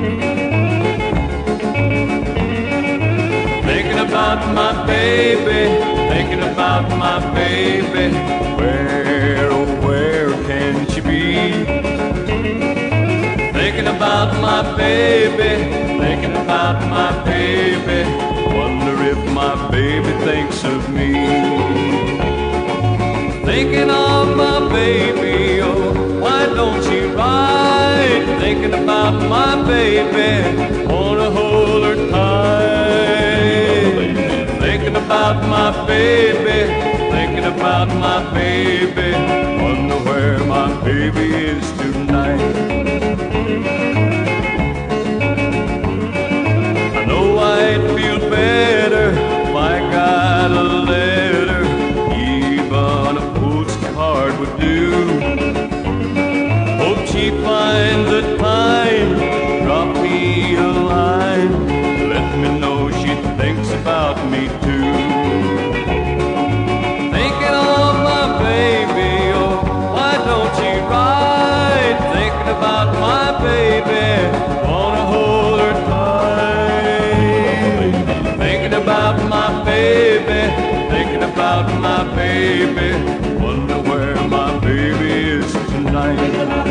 Thinking about my baby, thinking about my baby. Where, oh where can she be? Thinking about my baby, thinking about my baby. Wonder if my baby thinks of me. Thinking of my baby, oh, why don't she ride? Thinking about my baby, wanna hold her tight. Thinking about my baby, thinking about my baby. Wonder where my baby is tonight. I know I'd feel better if I got a letter, even a postcard would do. Hope she finds the time, drop me a line, let me know she thinks about me too. Thinking of my baby, oh, why don't she ride? Thinking about my baby, wanna hold her tight. Thinking about my baby, thinking about my baby. Wonder where my baby is tonight.